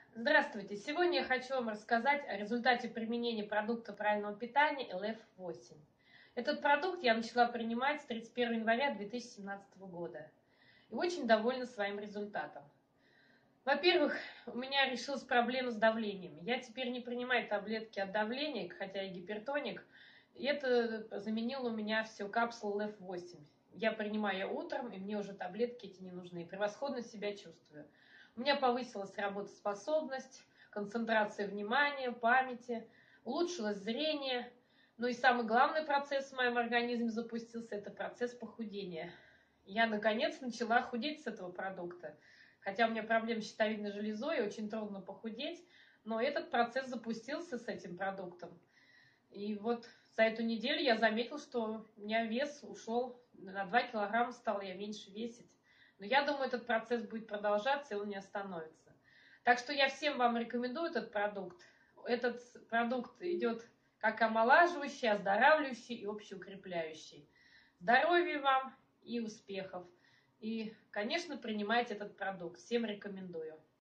Здравствуйте! Сегодня я хочу вам рассказать о результате применения продукта правильного питания LF8. Этот продукт я начала принимать с 31 января 2017 года и очень довольна своим результатом. Во-первых, у меня решилась проблема с давлением. Я теперь не принимаю таблетки от давления, хотя и гипертоник. И это заменило у меня все капсулы LF8. Я принимаю ее утром, и мне уже таблетки эти не нужны. Превосходно себя чувствую. У меня повысилась работоспособность, концентрация внимания, памяти, улучшилось зрение. Ну и самый главный процесс в моем организме запустился – это процесс похудения. Я, наконец, начала худеть с этого продукта. Хотя у меня проблемы с щитовидной железой, и очень трудно похудеть, но этот процесс запустился с этим продуктом. И вот за эту неделю я заметила, что у меня вес ушел на 2 килограмма, стала я меньше весить. Но я думаю, этот процесс будет продолжаться, и он не остановится. Так что я всем вам рекомендую этот продукт. Этот продукт идет как омолаживающий, оздоравливающий и общеукрепляющий. Здоровья вам и успехов! И, конечно, принимайте этот продукт. Всем рекомендую.